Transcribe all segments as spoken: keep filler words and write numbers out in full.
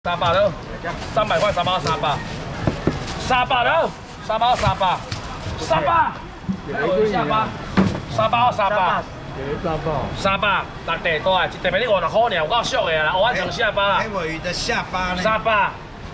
三百了，三百块三包三百，三百了，三包三百，三百，下巴，三包三百，三百，六地大，一地面你五十块尔，有够俗的啦，完成下巴啦。 黑尾鱼的下巴呢？ 三百，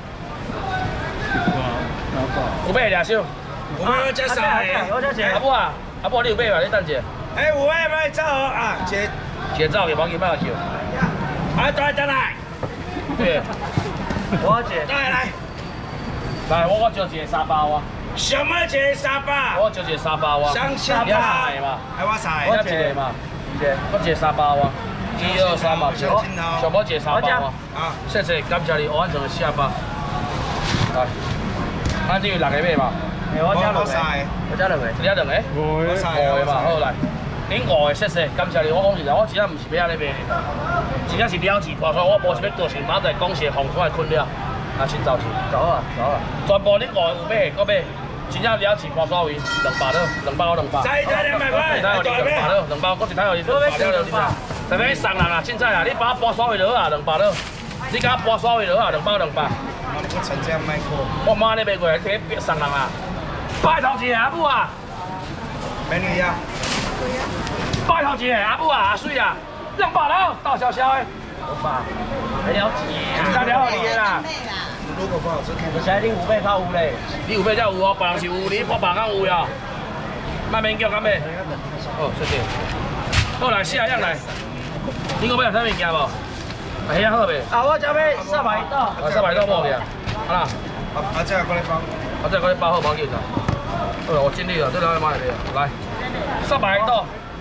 有买俩少？ 我们要加啥的？ 阿母啊，阿母你有买伐？你等者。 哎，有买买走啊，姐。 姐走嘅，忘记买球。 啊，来来来。 对， 我姐，来来， 来，我我就一个三包啊。 什么一个三包？ 我就一个三包啊。 上下包。 嘛？ 哎，我晒。 我一个嘛，一个，我一个三包啊。一二三嘛，上上我一个三包啊。啊，谢谢，感谢你完成的下巴。来，咱这有六个买嘛？ 我加两个， 我加两个，你加两个？五个，五个嘛，好来。 恁五个谢谢，感谢你。我讲实在，我真正唔是要安尼卖，真正是了钱破所以我无是要个性马仔讲是放出来困了，啊，先走去，走啊，走啊。全部恁五个有买，搁买，真正了钱破所有，两百了，两百我两百。再再两百块，再两百了，两百，搁一台互你，两百了两百。特别送人啊，凊彩啊，你把我包所有落啊，两百了。你甲我包所有落啊，两百两百。 我成这样卖过。 我妈你卖过，特别送人啊。拜托一下阿母啊。 美女呀。 拜托一下阿母啊，阿水啊，两百了，大小小的，两百，还了钱啊，真了你啦。 如果不好吃，可以。 现在你五倍靠有嘞，你有倍才有哦，别人是有，你我别人有呀。慢慢叫，干咩？哦，谢谢。好来，下样来。你讲要啥物件无？哎呀，好未？啊，我这边三百多。啊，三百多无嘅，好啦。 啊，啊，这个过来包。 啊，这个过来包好，包紧的。哦，我尽力了，这两位买的，来，三百多。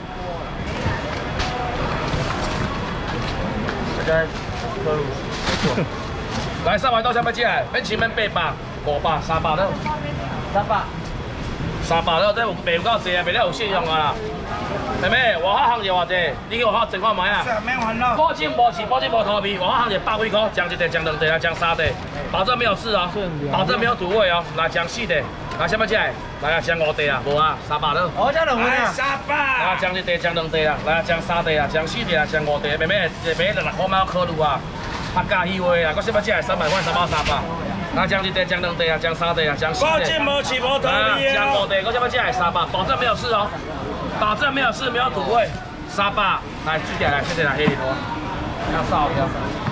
来三百多，三百几来？免钱免八百，五百、三百了，三百，三百了，这有卖有够济啊，卖了有信用啊啦。妹妹，外口行就偌济，你去外口整看卖啊。 免烦恼。 保证无钱，保证无头皮，外口行就百几块，讲一地，讲两地，来讲三地，保证没有事哦，保证没有土味哦。来讲四地，来什么价？来啊，讲五地啊，无啊，三百了。 我这两份啊。三百。 来讲一地，讲两地啊，来讲三地啊，讲四地啊，讲五地，妹妹，一买六六块，要考虑啊。 啊，加鱼话啊，搁什么价？三百块，三包三百。那讲一地，讲两地啊，讲三地啊，讲四地。保证无起无头皮啊。讲五地，搁什么价？三百，保证没有事哦，保证没有事，没有土味。三百，来，举起来，谢谢来，黑里头。要烧，要烧。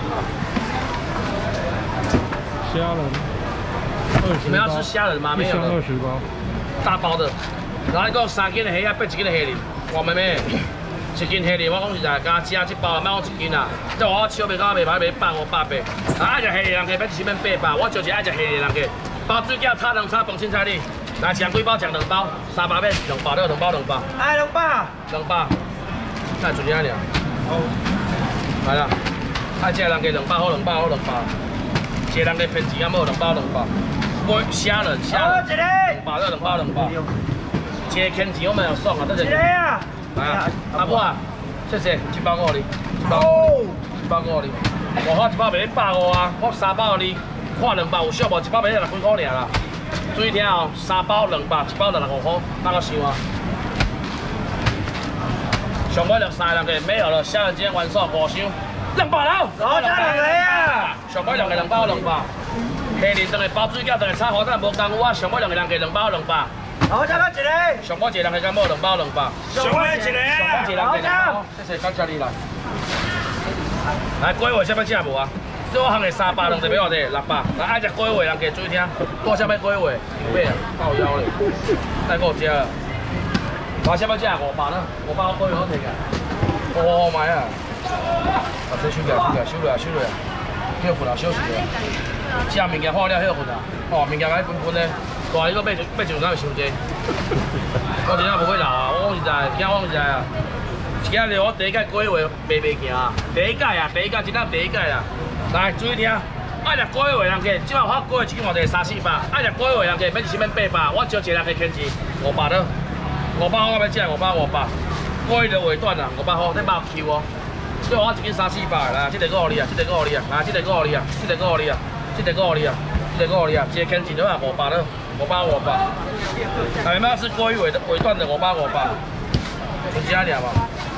虾仁， 你们要吃虾仁吗？没有。 二十包。 大包的。然后你讲三斤的虾，八一斤的虾仁。哇，妹妹。 一斤虾仁，我讲实在，加加一包，莫讲一斤啦。即我手袂到，袂歹，袂百五百八。啊，爱食虾仁人客，免钱免八百，我就是爱食虾仁人客。包水饺、炒蛋、炒饭、青菜哩。来，食几包？食两包，三百免，两百了，两包两百。 哎，两百。两百。那就这样了。好。来啦，爱食人客两百好，两百好，两百。一个人客骗钱啊，无两包两百。买虾仁，虾仁。两百了，两包两百。一个欠钱我们有爽啊，这是。一个啊。 来啊，阿母啊，谢谢，一包五哩，一包五，一包五哩。我发一包卖百五啊，我三包你，看两包有俗无？一包卖六几块尔啦。注意听哦，三包两百，一包六十五块，哪个想啊？上尾六三两个没有了，虾仁今天完售，五箱，两百了。我加两个啊。上尾两个两包两百，虾仁当个包水饺，当个炒河蛋无功夫啊，上尾两个两个两包两百。 我再来一个， 上尾一个人个敢无两包两百， 上尾一个， 上尾一个人个两包，谢谢感谢你来。来，粿话什么价无啊？这我行个三百，两地要我哋六百。来，爱食粿话人家注意听，多什么粿话？有咩啊？爆腰咧，再给我食啊！话什么价？五百啦，五百我粿好食个，我我买啊！啊，这收起来，收起来，收落来，收落来，休困啊，休息啊。食物件好了，休困啊。哦，物件该分分咧。 大你个买买上哪会伤济？我真正无会闹啊！我讲实在，听我讲实在啊，今日我第一届粿话卖袂行啊，第一届啊，第一届真正第一届啦。来注意听，爱食粿话人客，即摆我粿话一斤偌济三四百，爱食粿话人客免钱免八百，我招一个人客欠钱五百了，五百我要食五百五百，粿就尾段啦，五百好，这肉 Q 哦。所以我一斤三四百，来，这个我互你啊，这个我互你啊，来，这个我互你啊，这个我互你啊，这个我互你啊，这个我互你啊，一个欠钱了啊，五百了。 五百五百，哎妈是龟尾的尾段的五百五百，有加点吗？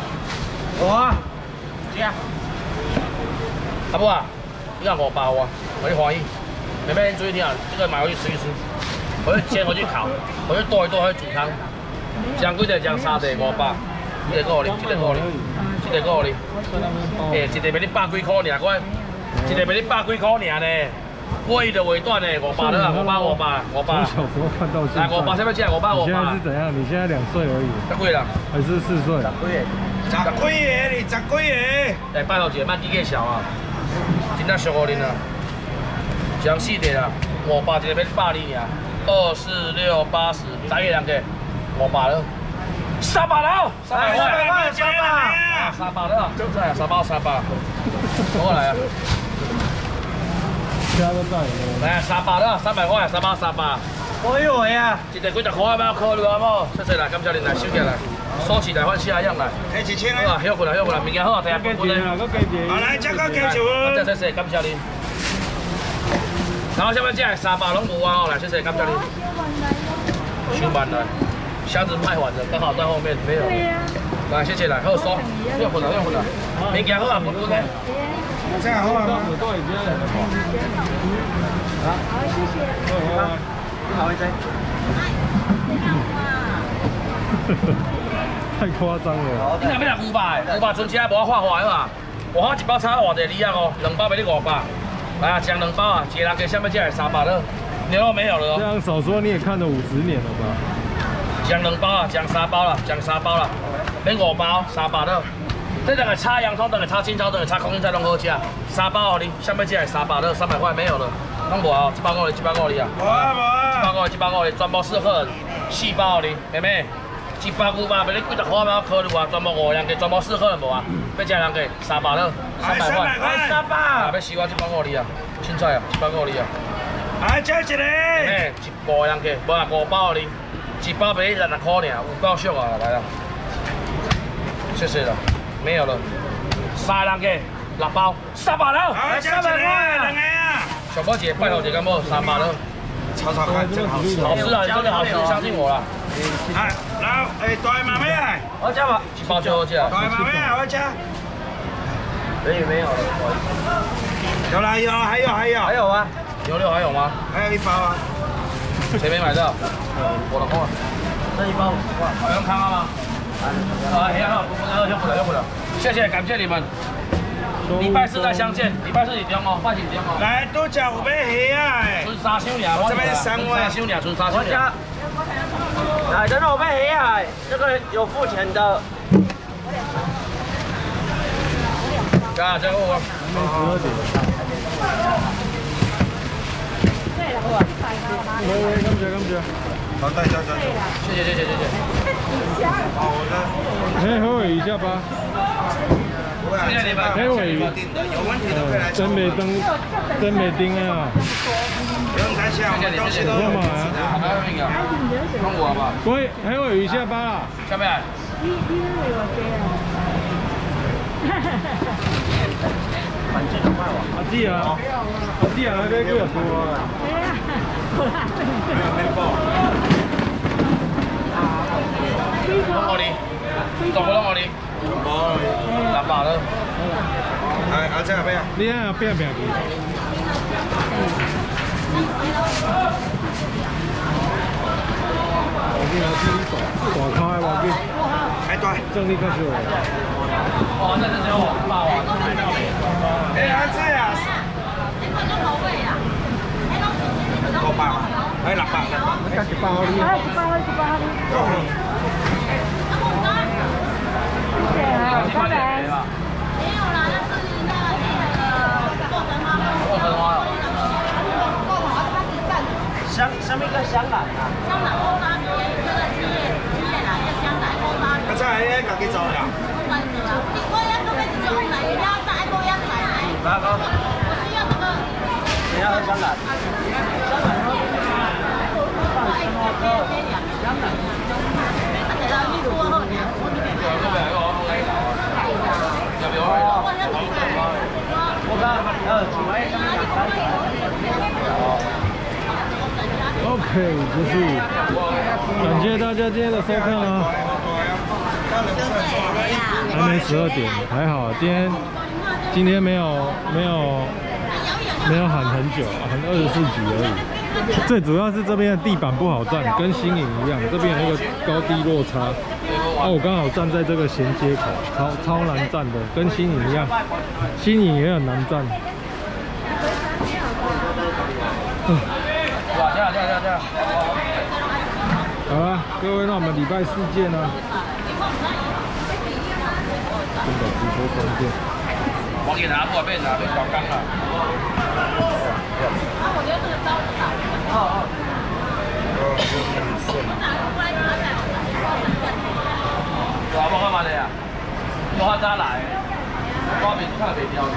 有啊，加。阿母啊，你看五百啊？ 我就怀疑，妹妹你注意听啊，这个买回去吃一吃，回去煎回去烤，回去剁一剁，回去煮汤。姜几块？姜三块五百，一个五零，一个五零，一个五零。诶，一个卖你百几块尔，我一个卖你百几块尔呢。贵的尾段呢，五百了，五百五百五百。 从小时候看到现在。 来，五百，下面进来五百五百。 你现在是怎样？你现在两岁而已。 太贵了。 还是四岁？ 十几个，你十几个。 来拜托姐，卖几个小啊？真正俗互恁啊！将四个啦，五百一个要百二尔，二四六八十，十个人个，五百了。三百了，三百块， 三百， 三百了，就这样，三百三百，过来啊！ 其他都在里来，三百了，三百块，三百三百。 我以为啊， 一个几十块，要考虑啊无？谢谢啦，感谢恁来收起来，收起来换下样来。 开一千好啊，休困啦，休困啦，物件好啊，大家给钱啊，搁给钱。 好来，这个给钱。 谢谢谢谢，感谢恁。然后下面这三百拢无啊，哦，来谢谢，感谢恁。收满了，箱子卖完了，刚好在后面没有。来，谢谢来，好收，休困啦，休困啦，物件好啊，不错嘞。 这样好啊。 好，谢谢。 好，好，再。 太夸张了！ 你若要来五百，五百存起来无我画画的嘛？我画一包差偌济二啊哦，两包卖你五百。来啊，讲两包啊，一个人给下面这三百了，牛肉没有了哦。 这样少说你也看了五十年了吧？ 讲两包啊，讲三包了，讲三包了，免五包，三百了。这两个炒洋葱，等个炒青椒，等个炒空心菜拢好吃。三包哦，你下面这三百了，三百块没有了，拢无啊，一包五哩，一包五哩啊。 无啊无啊。 一包五哩，一包五哩，全部四客人，四包哩，妹妹。一百五百，卖你几十块，要考虑啊，全部五个人给，全部四个人无啊？要食人给三百了，三百块， 三百。 啊，要收我一百五哩啊，凊彩啊，一百五哩啊。 啊，再一个。 哎，一五个人给，无啊五包哩，一包卖你六十块尔，有够俗啊，来啦。谢谢了，没有了。三个人给六包，三百了。 啊，三百块，两个啊。 小波姐拜托姐干么？三百了。 炒炒看，真好吃。 好吃啊，真的好吃，相信我啦。 啊，然后诶，大妈妹啊， 我吃吧，一包就好吃啊。 大妈妹啊，我吃。 没有没有了， 有啦有，还有还有还有吗？牛肉还有吗？ 还有一包啊。 谁没买到？我的货。这一包五十块，好用看看吗？啊，很好，不不不，用不了用不了。谢谢，感谢你们。礼拜四再相见，礼拜四你中哦，拜几中哦。 来，都讲有要虾啊！ 春三箱俩， 这边是三位。 三箱俩，春三箱俩。 来，等等我们黑海，这个有付钱的。 啊，这个我。 喂喂，感谢感谢。 好，带下下下。 谢谢谢谢谢谢。 好的。 可以后尾一下吧。 谢谢你们。 可尾。 有问题都可以来。 真没登，真没钉啊。 不用担心，我们东西都有品质的。 还有那个，看我吧。 喂，还有鱼下巴啦。 下面。 你你是为我这样。 反正很快哇。 阿弟啊，阿弟啊，那边几多多啊？ 哎呀，好啦。 没有没有爆。 弄我哩，懂不懂我哩？ 冇。 三百了。 哎，阿姐阿妹啊。 你啊，变变去。我给他自己手，大卡的我给。 哎对。 正力较少。 哦，这是只有我八万。 哎，阿姐啊。五百，哎六百六百。 加一百好哩。 哎，一百块，一百块。谢谢啊，拜拜。 没有啦，那是那个过程花。 过程花。 香什么一个香兰啊？ 香兰乌沙皮，这个七叶七叶啦，叫香兰乌沙皮。 阿姐，哎，家己做呀？ 我管你啦，你我要准备只有奶，你要再多要奶奶。 哪个？ 我需要这个。 你要喝香兰？香兰喝。放什么歌？香兰。 而且呢，你多喝点，我这边。 要不要？ 我要多奶。 我刚呃，几位香兰 OK， 结束。感谢大家今天的收看啊。还没十二点，还好，今天今天没有没有没有喊很久，喊二十四集而已。最主要是这边的地板不好站，跟新营一样，这边有一个高低落差。啊，我刚好站在这个衔接口，超超难站的，跟新营一样，新营也很难站。嗯， 哇，这样这样这样这样。 好了，各位，那我们礼拜四见啊！真的直播关键。 我给拿过被拿被搞干了。 啊，我觉得这个招不好。 哦哦。有啊，我干嘛的呀？我他咋来？我别看别雕。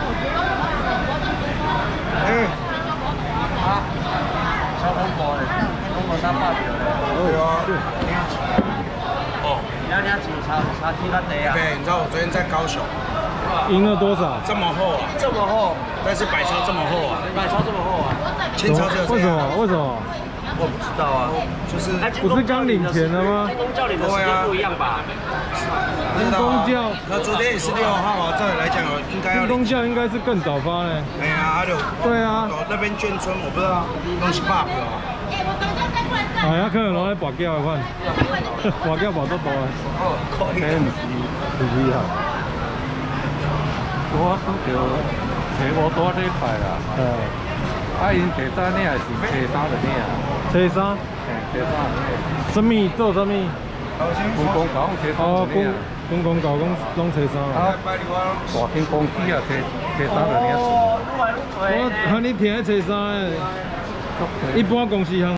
嗯。 啊。小红包嘞，红包三百票嘞。 对啊。哦。 两两几差差几个地啊？ 对，你知道我昨天在高雄， 赢了多少？ 这么厚啊， 这么厚， 但是百超这么厚啊， 百超这么厚啊？ 千超只有这样为什么？为什么？ 我不知道啊。 就是不是刚领钱了吗？ 公教领的时间不一样吧？ 不知道公教啊。那昨天也是六号啊，照理来讲应该要领。 公教应该是更早发呢。 哎呀，还有对啊， 那边眷村我不知道，东西罢票啊。 哎呀，可能拢在跋筊的款，跋筊跋得多啊。 可以。 唔是，唔是啊。 我拄着找无多这块啦， 呃， 啊因找啥呢？还是找啥的呢？ 车衫， 嘿，找啥呢？ 什么做什么？ 公共搞找啥哦，公的呢？ 公公搞公拢车衫啊。 啊，大间公司啊，找找啥的呢？ 我喊你听车衫的，一般公司行。